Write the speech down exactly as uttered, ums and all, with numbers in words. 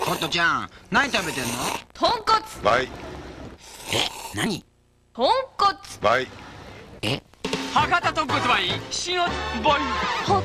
ホットちゃん、何食べてんの？ 豚骨。 倍。 え、何？ 豚骨。 倍。 え、 博多豚骨倍、塩倍。 ホッ